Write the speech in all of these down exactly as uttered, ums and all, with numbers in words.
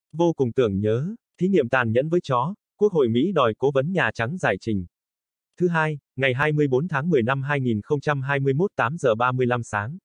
Vô cùng tưởng nhớ, thí nghiệm tàn nhẫn với chó, Quốc hội Mỹ đòi Cố vấn Nhà Trắng giải trình. Thứ hai, ngày hai mươi bốn tháng mười năm hai nghìn không trăm hai mươi mốt tám giờ ba mươi lăm sáng.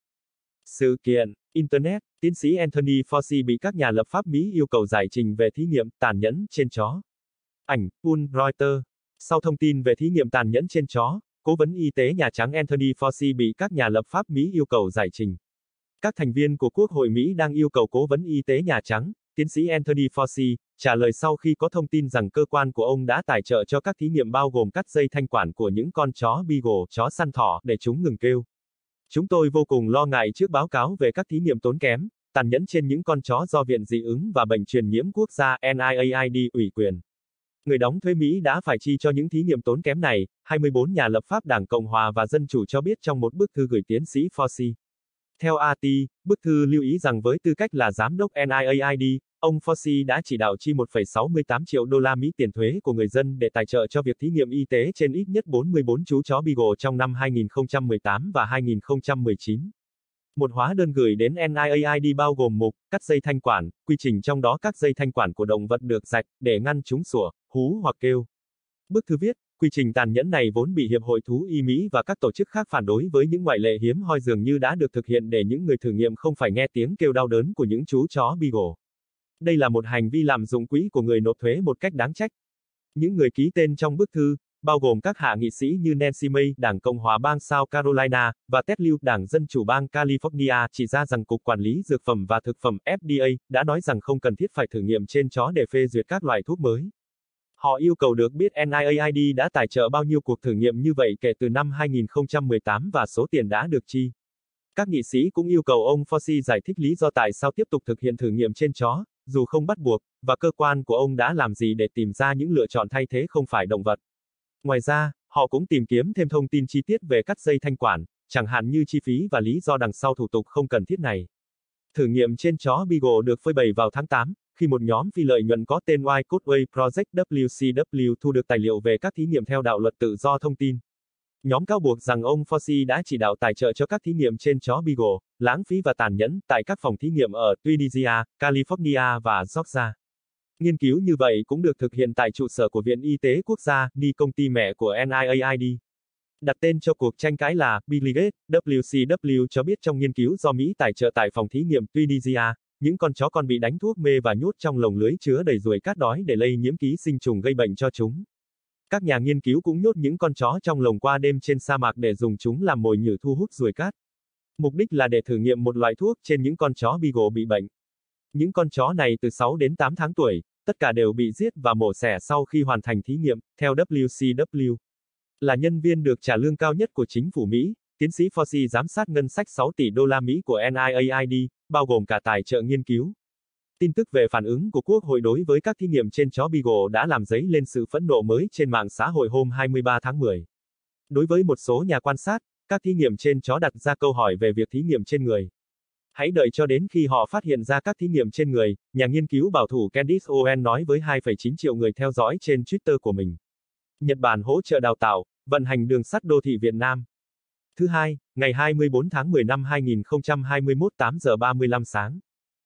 Sự kiện, Internet, tiến sĩ Anthony Fauci bị các nhà lập pháp Mỹ yêu cầu giải trình về thí nghiệm tàn nhẫn trên chó. Ảnh, Pool, Reuters. Sau thông tin về thí nghiệm tàn nhẫn trên chó, Cố vấn Y tế Nhà Trắng Anthony Fauci bị các nhà lập pháp Mỹ yêu cầu giải trình. Các thành viên của Quốc hội Mỹ đang yêu cầu Cố vấn Y tế Nhà Trắng, tiến sĩ Anthony Fauci, trả lời sau khi có thông tin rằng cơ quan của ông đã tài trợ cho các thí nghiệm bao gồm cắt dây thanh quản của những con chó Beagle, chó săn thỏ, để chúng ngừng kêu. Chúng tôi vô cùng lo ngại trước báo cáo về các thí nghiệm tốn kém, tàn nhẫn trên những con chó do Viện Dị ứng và Bệnh truyền nhiễm quốc gia N I A I D ủy quyền. Người đóng thuế Mỹ đã phải chi cho những thí nghiệm tốn kém này, hai mươi bốn nhà lập pháp Đảng Cộng hòa và Dân chủ cho biết trong một bức thư gửi tiến sĩ Fauci. Theo a tê, bức thư lưu ý rằng với tư cách là giám đốc N I A I D, ông Fauci đã chỉ đạo chi một phẩy sáu mươi tám triệu đô la Mỹ tiền thuế của người dân để tài trợ cho việc thí nghiệm y tế trên ít nhất bốn mươi bốn chú chó Beagle trong năm hai nghìn không trăm mười tám và hai nghìn không trăm mười chín. Một hóa đơn gửi đến N I A I D bao gồm mục, cắt dây thanh quản, quy trình trong đó các dây thanh quản của động vật được rạch, để ngăn chúng sủa, hú hoặc kêu. Bức thư viết, quy trình tàn nhẫn này vốn bị Hiệp hội Thú y Mỹ và các tổ chức khác phản đối với những ngoại lệ hiếm hoi dường như đã được thực hiện để những người thử nghiệm không phải nghe tiếng kêu đau đớn của những chú chó Beagle. Đây là một hành vi lạm dụng quỹ của người nộp thuế một cách đáng trách. Những người ký tên trong bức thư, bao gồm các hạ nghị sĩ như Nancy May, Đảng Cộng hòa bang South Carolina, và Ted Lieu, Đảng Dân chủ bang California, chỉ ra rằng Cục Quản lý Dược phẩm và Thực phẩm F D A đã nói rằng không cần thiết phải thử nghiệm trên chó để phê duyệt các loại thuốc mới. Họ yêu cầu được biết N I A I D đã tài trợ bao nhiêu cuộc thử nghiệm như vậy kể từ năm hai nghìn không trăm mười tám và số tiền đã được chi. Các nghị sĩ cũng yêu cầu ông Fauci giải thích lý do tại sao tiếp tục thực hiện thử nghiệm trên chó, dù không bắt buộc, và cơ quan của ông đã làm gì để tìm ra những lựa chọn thay thế không phải động vật. Ngoài ra, họ cũng tìm kiếm thêm thông tin chi tiết về cắt dây thanh quản, chẳng hạn như chi phí và lý do đằng sau thủ tục không cần thiết này. Thử nghiệm trên chó Beagle được phơi bày vào tháng tám, khi một nhóm phi lợi nhuận có tên White Coat Way Project W C W thu được tài liệu về các thí nghiệm theo đạo luật tự do thông tin. Nhóm cáo buộc rằng ông Fauci đã chỉ đạo tài trợ cho các thí nghiệm trên chó Beagle, lãng phí và tàn nhẫn, tại các phòng thí nghiệm ở Tunisia, California và Georgia. Nghiên cứu như vậy cũng được thực hiện tại trụ sở của Viện Y tế Quốc gia, N I, công ty mẹ của N I A I D. Đặt tên cho cuộc tranh cãi là Billy Gates, W C W cho biết trong nghiên cứu do Mỹ tài trợ tại phòng thí nghiệm Tunisia, những con chó con bị đánh thuốc mê và nhốt trong lồng lưới chứa đầy ruồi cát đói để lây nhiễm ký sinh trùng gây bệnh cho chúng. Các nhà nghiên cứu cũng nhốt những con chó trong lồng qua đêm trên sa mạc để dùng chúng làm mồi nhử thu hút ruồi cát. Mục đích là để thử nghiệm một loại thuốc trên những con chó Beagle bị bệnh. Những con chó này từ sáu đến tám tháng tuổi, tất cả đều bị giết và mổ xẻ sau khi hoàn thành thí nghiệm, theo W C W. Là nhân viên được trả lương cao nhất của chính phủ Mỹ, tiến sĩ Fauci giám sát ngân sách sáu tỷ đô la Mỹ của N I A I D, bao gồm cả tài trợ nghiên cứu. Tin tức về phản ứng của Quốc hội đối với các thí nghiệm trên chó Beagle đã làm dấy lên sự phẫn nộ mới trên mạng xã hội hôm hai mươi ba tháng mười. Đối với một số nhà quan sát, các thí nghiệm trên chó đặt ra câu hỏi về việc thí nghiệm trên người. Hãy đợi cho đến khi họ phát hiện ra các thí nghiệm trên người, nhà nghiên cứu bảo thủ Candice Owen nói với hai phẩy chín triệu người theo dõi trên Twitter của mình. Nhật Bản hỗ trợ đào tạo, vận hành đường sắt đô thị Việt Nam. Thứ hai, ngày hai mươi bốn tháng mười năm hai nghìn không trăm hai mươi mốt tám giờ ba mươi lăm sáng.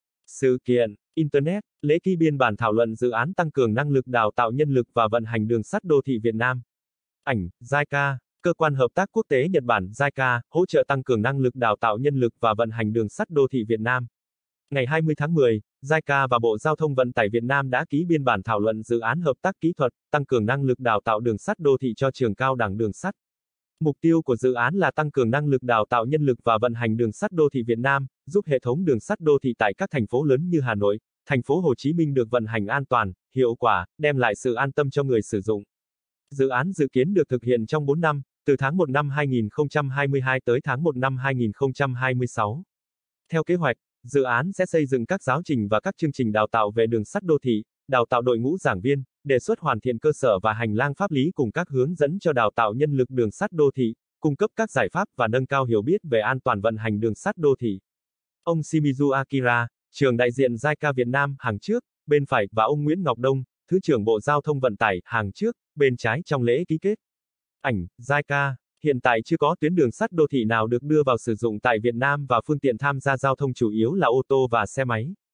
Sự kiện, Internet, lễ ký biên bản thảo luận dự án tăng cường năng lực đào tạo nhân lực và vận hành đường sắt đô thị Việt Nam. Ảnh, gi ca, Cơ quan Hợp tác Quốc tế Nhật Bản gi ca, hỗ trợ tăng cường năng lực đào tạo nhân lực và vận hành đường sắt đô thị Việt Nam. Ngày hai mươi tháng mười, gi ca và Bộ Giao thông Vận tải Việt Nam đã ký biên bản thảo luận dự án hợp tác kỹ thuật, tăng cường năng lực đào tạo đường sắt đô thị cho trường cao đẳng đường sắt. Mục tiêu của dự án là tăng cường năng lực đào tạo nhân lực và vận hành đường sắt đô thị Việt Nam, giúp hệ thống đường sắt đô thị tại các thành phố lớn như Hà Nội, thành phố Hồ Chí Minh được vận hành an toàn, hiệu quả, đem lại sự an tâm cho người sử dụng. Dự án dự kiến được thực hiện trong bốn năm, từ tháng một năm hai nghìn không trăm hai mươi hai tới tháng một năm hai nghìn không trăm hai mươi sáu. Theo kế hoạch, dự án sẽ xây dựng các giáo trình và các chương trình đào tạo về đường sắt đô thị, đào tạo đội ngũ giảng viên, đề xuất hoàn thiện cơ sở và hành lang pháp lý cùng các hướng dẫn cho đào tạo nhân lực đường sắt đô thị, cung cấp các giải pháp và nâng cao hiểu biết về an toàn vận hành đường sắt đô thị. Ông Shimizu Akira, trưởng đại diện gi ca Việt Nam, hàng trước, bên phải, và ông Nguyễn Ngọc Đông, Thứ trưởng Bộ Giao thông Vận tải, hàng trước, bên trái trong lễ ký kết. Ảnh, gi ca. Hiện tại chưa có tuyến đường sắt đô thị nào được đưa vào sử dụng tại Việt Nam và phương tiện tham gia giao thông chủ yếu là ô tô và xe máy.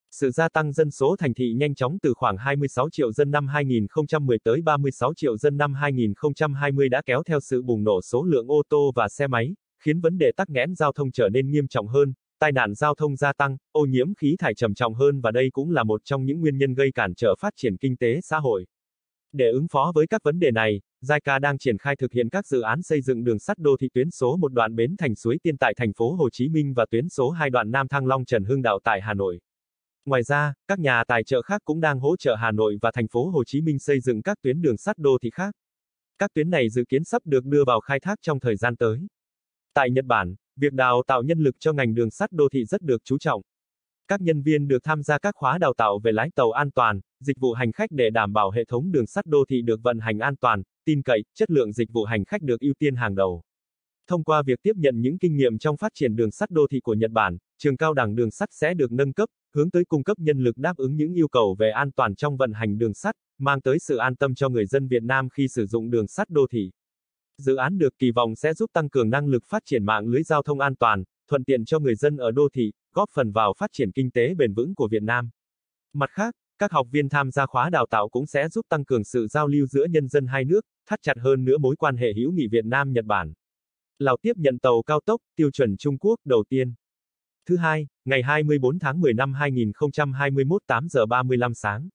Sự gia tăng dân số thành thị nhanh chóng từ khoảng hai mươi sáu triệu dân năm hai nghìn không trăm mười tới ba mươi sáu triệu dân năm hai nghìn không trăm hai mươi đã kéo theo sự bùng nổ số lượng ô tô và xe máy, khiến vấn đề tắc nghẽn giao thông trở nên nghiêm trọng hơn, tai nạn giao thông gia tăng, ô nhiễm khí thải trầm trọng hơn và đây cũng là một trong những nguyên nhân gây cản trở phát triển kinh tế xã hội. Để ứng phó với các vấn đề này, gi a i ca đang triển khai thực hiện các dự án xây dựng đường sắt đô thị tuyến số một đoạn Bến Thành Suối Tiên tại thành phố Hồ Chí Minh và tuyến số hai đoạn Nam Thăng Long Trần Hưng Đạo tại Hà Nội. Ngoài ra, các nhà tài trợ khác cũng đang hỗ trợ Hà Nội và thành phố Hồ Chí Minh xây dựng các tuyến đường sắt đô thị khác. Các tuyến này dự kiến sắp được đưa vào khai thác trong thời gian tới. Tại Nhật Bản, việc đào tạo nhân lực cho ngành đường sắt đô thị rất được chú trọng. Các nhân viên được tham gia các khóa đào tạo về lái tàu an toàn, dịch vụ hành khách để đảm bảo hệ thống đường sắt đô thị được vận hành an toàn, tin cậy, chất lượng dịch vụ hành khách được ưu tiên hàng đầu. Thông qua việc tiếp nhận những kinh nghiệm trong phát triển đường sắt đô thị của Nhật Bản, trường cao đẳng đường sắt sẽ được nâng cấp, hướng tới cung cấp nhân lực đáp ứng những yêu cầu về an toàn trong vận hành đường sắt, mang tới sự an tâm cho người dân Việt Nam khi sử dụng đường sắt đô thị. Dự án được kỳ vọng sẽ giúp tăng cường năng lực phát triển mạng lưới giao thông an toàn, thuận tiện cho người dân ở đô thị, góp phần vào phát triển kinh tế bền vững của Việt Nam. Mặt khác, các học viên tham gia khóa đào tạo cũng sẽ giúp tăng cường sự giao lưu giữa nhân dân hai nước, thắt chặt hơn nữa mối quan hệ hữu nghị Việt Nam-Nhật Bản. Lào tiếp nhận tàu cao tốc, tiêu chuẩn Trung Quốc đầu tiên. Thứ hai, ngày hai mươi bốn tháng mười năm hai nghìn không trăm hai mươi mốt tám giờ ba mươi lăm sáng.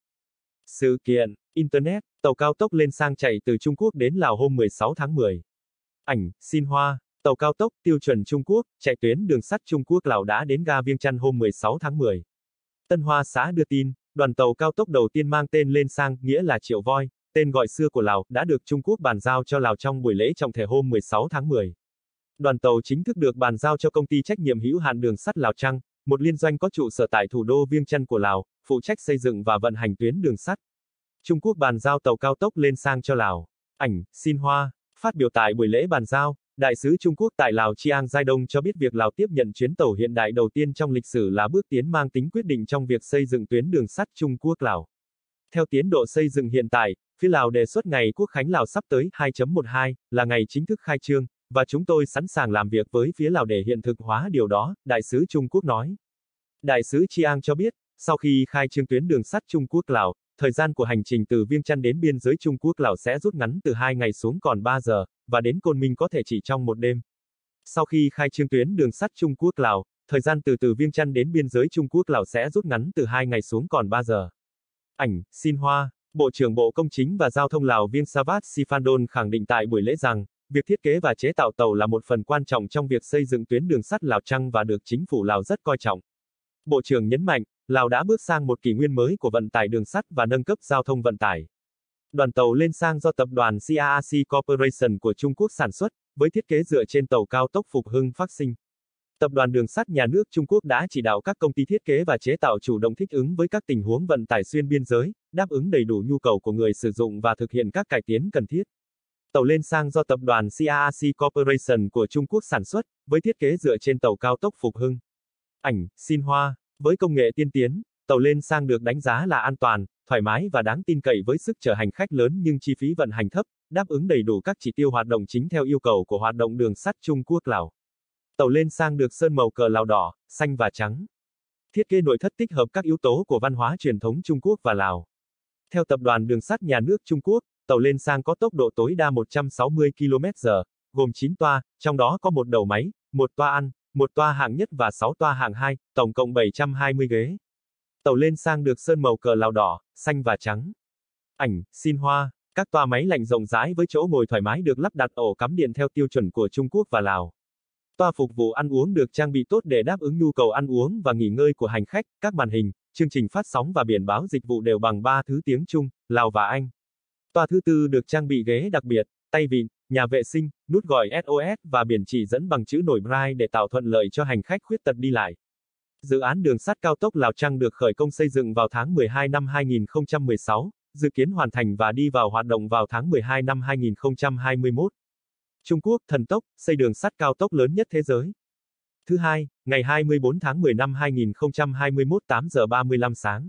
Sự kiện, Internet, tàu cao tốc lên sang chạy từ Trung Quốc đến Lào hôm mười sáu tháng mười. Ảnh, Xin Hoa, tàu cao tốc, tiêu chuẩn Trung Quốc, chạy tuyến đường sắt Trung Quốc-Lào đã đến ga Viêng Chăn hôm mười sáu tháng mười. Tân Hoa Xã đưa tin, đoàn tàu cao tốc đầu tiên mang tên lên sang, nghĩa là Triệu Voi, tên gọi xưa của Lào, đã được Trung Quốc bàn giao cho Lào trong buổi lễ trọng thể hôm mười sáu tháng mười. Đoàn tàu chính thức được bàn giao cho công ty trách nhiệm hữu hạn đường sắt Lào Trăng, một liên doanh có trụ sở tại thủ đô Viêng Chăn của Lào, phụ trách xây dựng và vận hành tuyến đường sắt. Trung Quốc bàn giao tàu cao tốc lên sang cho Lào. Ảnh, Xin Hoa, phát biểu tại buổi lễ bàn giao, Đại sứ Trung Quốc tại Lào Chiang Giai-dong cho biết việc Lào tiếp nhận chuyến tàu hiện đại đầu tiên trong lịch sử là bước tiến mang tính quyết định trong việc xây dựng tuyến đường sắt Trung Quốc-Lào. Theo tiến độ xây dựng hiện tại, phía Lào đề xuất ngày Quốc khánh Lào sắp tới hai chấm mười hai là ngày chính thức khai trương, và chúng tôi sẵn sàng làm việc với phía Lào để hiện thực hóa điều đó, Đại sứ Trung Quốc nói. Đại sứ Chiang cho biết, sau khi khai trương tuyến đường sắt Trung Quốc-Lào, thời gian của hành trình từ Viêng Chăn đến biên giới Trung Quốc-Lào sẽ rút ngắn từ hai ngày xuống còn ba giờ, và đến Côn Minh có thể chỉ trong một đêm. Sau khi khai trương tuyến đường sắt Trung Quốc-Lào, thời gian từ từ Viêng Chăn đến biên giới Trung Quốc-Lào sẽ rút ngắn từ hai ngày xuống còn ba giờ. Ảnh, Xin Hoa, Bộ trưởng Bộ Công chính và Giao thông Lào Viengsavat Sifandon khẳng định tại buổi lễ rằng, việc thiết kế và chế tạo tàu là một phần quan trọng trong việc xây dựng tuyến đường sắt Lào Trăng và được chính phủ Lào rất coi trọng. Bộ trưởng nhấn mạnh, Lào đã bước sang một kỷ nguyên mới của vận tải đường sắt và nâng cấp giao thông vận tải. Đoàn tàu lên sang do tập đoàn xê a rờ xê Corporation của Trung Quốc sản xuất, với thiết kế dựa trên tàu cao tốc Phục Hưng Phác Sinh. Tập đoàn Đường sắt Nhà nước Trung Quốc đã chỉ đạo các công ty thiết kế và chế tạo chủ động thích ứng với các tình huống vận tải xuyên biên giới, đáp ứng đầy đủ nhu cầu của người sử dụng và thực hiện các cải tiến cần thiết. Tàu lên sang do tập đoàn xê a rờ xê Corporation của Trung Quốc sản xuất, với thiết kế dựa trên tàu cao tốc Phục Hưng. Ảnh, Xin Hoa, với công nghệ tiên tiến, tàu lên sang được đánh giá là an toàn, thoải mái và đáng tin cậy với sức chở hành khách lớn nhưng chi phí vận hành thấp, đáp ứng đầy đủ các chỉ tiêu hoạt động chính theo yêu cầu của hoạt động đường sắt Trung Quốc-Lào. Tàu lên sang được sơn màu cờ Lào đỏ, xanh và trắng. Thiết kế nội thất tích hợp các yếu tố của văn hóa truyền thống Trung Quốc và Lào. Theo Tập đoàn Đường sắt Nhà nước Trung Quốc, tàu lên sang có tốc độ tối đa một trăm sáu mươi ki lô mét giờ, gồm chín toa, trong đó có một đầu máy, một toa ăn, một toa hạng nhất và sáu toa hạng hai, tổng cộng bảy trăm hai mươi ghế. Tàu lên sang được sơn màu cờ Lào đỏ, xanh và trắng. Ảnh, Xin Hoa, các toa máy lạnh rộng rãi với chỗ ngồi thoải mái được lắp đặt ổ cắm điện theo tiêu chuẩn của Trung Quốc và Lào. Toa phục vụ ăn uống được trang bị tốt để đáp ứng nhu cầu ăn uống và nghỉ ngơi của hành khách, các màn hình, chương trình phát sóng và biển báo dịch vụ đều bằng ba thứ tiếng Trung, Lào và Anh. Toa thứ tư được trang bị ghế đặc biệt, tay vịn, nhà vệ sinh, nút gọi ét o ét và biển chỉ dẫn bằng chữ nổi Braille để tạo thuận lợi cho hành khách khuyết tật đi lại. Dự án đường sắt cao tốc Lào Trăng được khởi công xây dựng vào tháng mười hai năm hai nghìn không trăm mười sáu, dự kiến hoàn thành và đi vào hoạt động vào tháng mười hai năm hai nghìn không trăm hai mươi mốt. Trung Quốc, thần tốc, xây đường sắt cao tốc lớn nhất thế giới. Thứ hai, ngày hai mươi bốn tháng mười năm hai nghìn không trăm hai mươi mốt tám giờ ba mươi lăm sáng.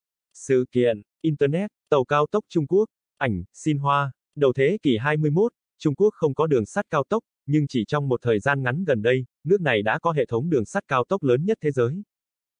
Sự kiện, Internet, tàu cao tốc Trung Quốc, ảnh, Xin Hoa, đầu thế kỷ hai mươi mốt, Trung Quốc không có đường sắt cao tốc, nhưng chỉ trong một thời gian ngắn gần đây, nước này đã có hệ thống đường sắt cao tốc lớn nhất thế giới.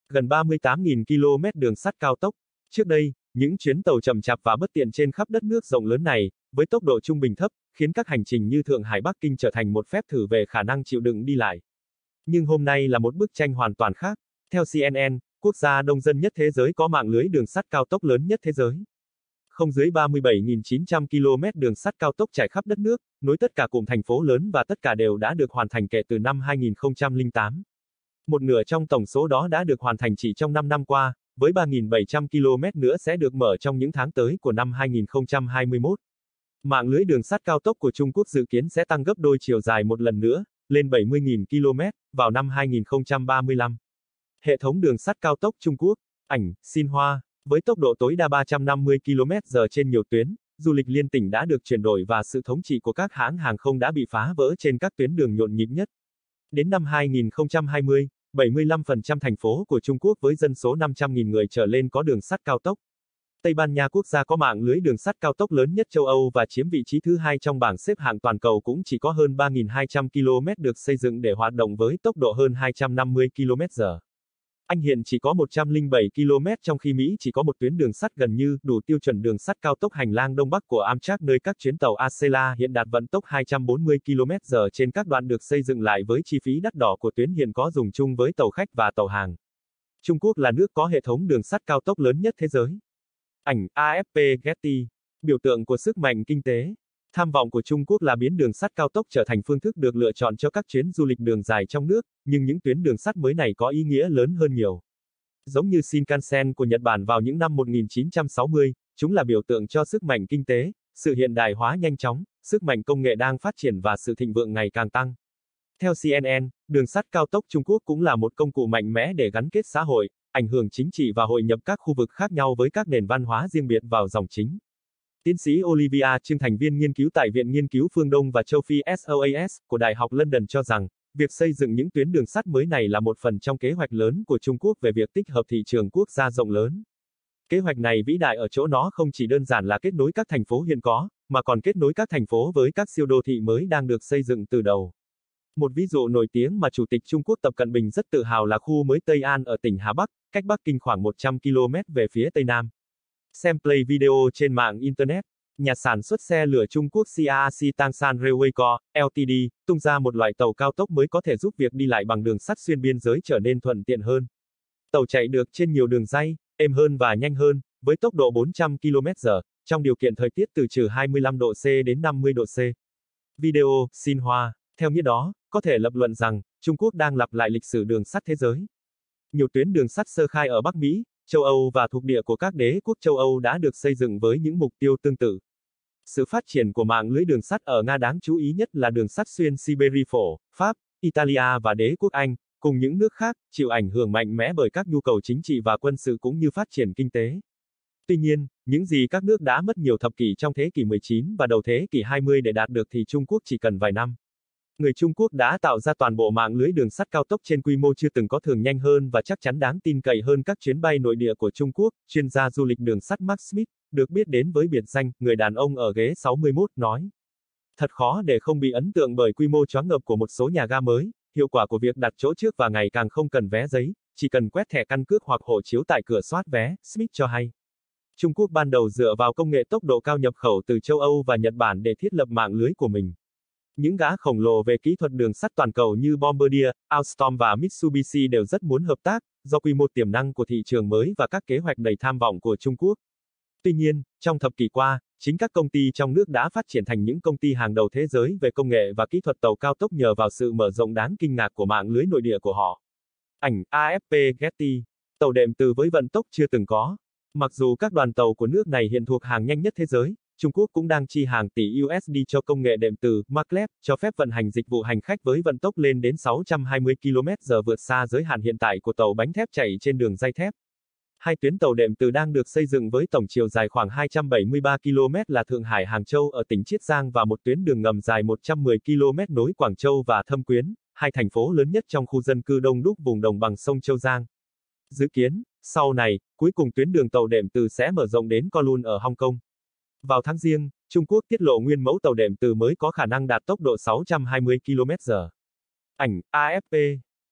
Gần ba mươi tám nghìn ki lô mét đường sắt cao tốc. Trước đây, những chuyến tàu chậm chạp và bất tiện trên khắp đất nước rộng lớn này, với tốc độ trung bình thấp, khiến các hành trình như Thượng Hải Bắc Kinh trở thành một phép thử về khả năng chịu đựng đi lại. Nhưng hôm nay là một bức tranh hoàn toàn khác. Theo xê en en, quốc gia đông dân nhất thế giới có mạng lưới đường sắt cao tốc lớn nhất thế giới. Không dưới ba mươi bảy nghìn chín trăm ki lô mét đường sắt cao tốc trải khắp đất nước, nối tất cả cụm thành phố lớn và tất cả đều đã được hoàn thành kể từ năm hai nghìn không trăm lẻ tám. Một nửa trong tổng số đó đã được hoàn thành chỉ trong năm năm qua, với ba nghìn bảy trăm ki lô mét nữa sẽ được mở trong những tháng tới của năm hai nghìn không trăm hai mươi mốt. Mạng lưới đường sắt cao tốc của Trung Quốc dự kiến sẽ tăng gấp đôi chiều dài một lần nữa, lên bảy mươi nghìn ki lô mét, vào năm hai nghìn không trăm ba mươi lăm. Hệ thống đường sắt cao tốc Trung Quốc, ảnh, Xinhua, với tốc độ tối đa ba trăm năm mươi ki lô mét giờ trên nhiều tuyến, du lịch liên tỉnh đã được chuyển đổi và sự thống trị của các hãng hàng không đã bị phá vỡ trên các tuyến đường nhộn nhịp nhất. Đến năm hai nghìn không trăm hai mươi, bảy mươi lăm phần trăm thành phố của Trung Quốc với dân số năm trăm nghìn người trở lên có đường sắt cao tốc. Tây Ban Nha, quốc gia có mạng lưới đường sắt cao tốc lớn nhất châu Âu và chiếm vị trí thứ hai trong bảng xếp hạng toàn cầu cũng chỉ có hơn ba nghìn hai trăm ki lô mét được xây dựng để hoạt động với tốc độ hơn hai trăm năm mươi ki lô mét giờ. Anh hiện chỉ có một trăm lẻ bảy ki lô mét trong khi Mỹ chỉ có một tuyến đường sắt gần như đủ tiêu chuẩn đường sắt cao tốc hành lang Đông Bắc của Amtrak nơi các chuyến tàu Acela hiện đạt vận tốc hai trăm bốn mươi ki lô mét giờ trên các đoạn được xây dựng lại với chi phí đắt đỏ của tuyến hiện có dùng chung với tàu khách và tàu hàng. Trung Quốc là nước có hệ thống đường sắt cao tốc lớn nhất thế giới. Ảnh, a ép pê Getty, biểu tượng của sức mạnh kinh tế. Tham vọng của Trung Quốc là biến đường sắt cao tốc trở thành phương thức được lựa chọn cho các chuyến du lịch đường dài trong nước, nhưng những tuyến đường sắt mới này có ý nghĩa lớn hơn nhiều. Giống như Shinkansen của Nhật Bản vào những năm một nghìn chín trăm sáu mươi, chúng là biểu tượng cho sức mạnh kinh tế, sự hiện đại hóa nhanh chóng, sức mạnh công nghệ đang phát triển và sự thịnh vượng ngày càng tăng. Theo xê en en, đường sắt cao tốc Trung Quốc cũng là một công cụ mạnh mẽ để gắn kết xã hội, ảnh hưởng chính trị và hội nhập các khu vực khác nhau với các nền văn hóa riêng biệt vào dòng chính. Tiến sĩ Olivia Trương, thành viên nghiên cứu tại Viện Nghiên cứu Phương Đông và Châu Phi ét o a ét của Đại học London cho rằng, việc xây dựng những tuyến đường sắt mới này là một phần trong kế hoạch lớn của Trung Quốc về việc tích hợp thị trường quốc gia rộng lớn. Kế hoạch này vĩ đại ở chỗ nó không chỉ đơn giản là kết nối các thành phố hiện có, mà còn kết nối các thành phố với các siêu đô thị mới đang được xây dựng từ đầu. Một ví dụ nổi tiếng mà Chủ tịch Trung Quốc Tập Cận Bình rất tự hào là khu mới Tây An ở tỉnh Hà Bắc, cách Bắc Kinh khoảng một trăm ki lô mét về phía Tây Nam. Xem play video trên mạng Internet. Nhà sản xuất xe lửa Trung Quốc xê a xê Tangshan Railway Co. Ltd. tung ra một loại tàu cao tốc mới có thể giúp việc đi lại bằng đường sắt xuyên biên giới trở nên thuận tiện hơn. Tàu chạy được trên nhiều đường ray, êm hơn và nhanh hơn, với tốc độ bốn trăm ki lô mét giờ, trong điều kiện thời tiết từ trừ hai mươi lăm độ C đến năm mươi độ C. Video, Xinhua. Theo nghĩa đó, có thể lập luận rằng, Trung Quốc đang lặp lại lịch sử đường sắt thế giới. Nhiều tuyến đường sắt sơ khai ở Bắc Mỹ, châu Âu và thuộc địa của các đế quốc châu Âu đã được xây dựng với những mục tiêu tương tự. Sự phát triển của mạng lưới đường sắt ở Nga đáng chú ý nhất là đường sắt xuyên Siberia phổ, Pháp, Italia và đế quốc Anh, cùng những nước khác, chịu ảnh hưởng mạnh mẽ bởi các nhu cầu chính trị và quân sự cũng như phát triển kinh tế. Tuy nhiên, những gì các nước đã mất nhiều thập kỷ trong thế kỷ mười chín và đầu thế kỷ hai mươi để đạt được thì Trung Quốc chỉ cần vài năm. Người Trung Quốc đã tạo ra toàn bộ mạng lưới đường sắt cao tốc trên quy mô chưa từng có, thường nhanh hơn và chắc chắn đáng tin cậy hơn các chuyến bay nội địa của Trung Quốc, chuyên gia du lịch đường sắt Mark Smith, được biết đến với biệt danh, người đàn ông ở ghế sáu mươi mốt, nói. Thật khó để không bị ấn tượng bởi quy mô choáng ngợp của một số nhà ga mới, hiệu quả của việc đặt chỗ trước và ngày càng không cần vé giấy, chỉ cần quét thẻ căn cước hoặc hộ chiếu tại cửa soát vé, Smith cho hay. Trung Quốc ban đầu dựa vào công nghệ tốc độ cao nhập khẩu từ châu Âu và Nhật Bản để thiết lập mạng lưới của mình. Những gã khổng lồ về kỹ thuật đường sắt toàn cầu như Bombardier, Alstom và Mitsubishi đều rất muốn hợp tác, do quy mô tiềm năng của thị trường mới và các kế hoạch đầy tham vọng của Trung Quốc. Tuy nhiên, trong thập kỷ qua, chính các công ty trong nước đã phát triển thành những công ty hàng đầu thế giới về công nghệ và kỹ thuật tàu cao tốc nhờ vào sự mở rộng đáng kinh ngạc của mạng lưới nội địa của họ. Ảnh, a ép pê Getty. Tàu đệm từ với vận tốc chưa từng có. Mặc dù các đoàn tàu của nước này hiện thuộc hàng nhanh nhất thế giới, Trung Quốc cũng đang chi hàng tỷ u ét đê cho công nghệ đệm từ maglev, cho phép vận hành dịch vụ hành khách với vận tốc lên đến sáu trăm hai mươi ki lô mét giờ, vượt xa giới hạn hiện tại của tàu bánh thép chạy trên đường ray thép. Hai tuyến tàu đệm từ đang được xây dựng với tổng chiều dài khoảng hai trăm bảy mươi ba ki lô mét là Thượng Hải Hàng Châu ở tỉnh Chiết Giang và một tuyến đường ngầm dài một trăm mười ki lô mét nối Quảng Châu và Thâm Quyến, hai thành phố lớn nhất trong khu dân cư đông đúc vùng đồng bằng sông Châu Giang. Dự kiến, sau này, cuối cùng tuyến đường tàu đệm từ sẽ mở rộng đến Kowloon ở Hong Kong. Vào tháng Giêng, Trung Quốc tiết lộ nguyên mẫu tàu đệm từ mới có khả năng đạt tốc độ sáu trăm hai mươi ki lô mét giờ. Ảnh, a ép pê.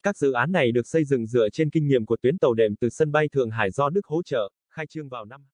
Các dự án này được xây dựng dựa trên kinh nghiệm của tuyến tàu đệm từ sân bay Thượng Hải do Đức hỗ trợ, khai trương vào năm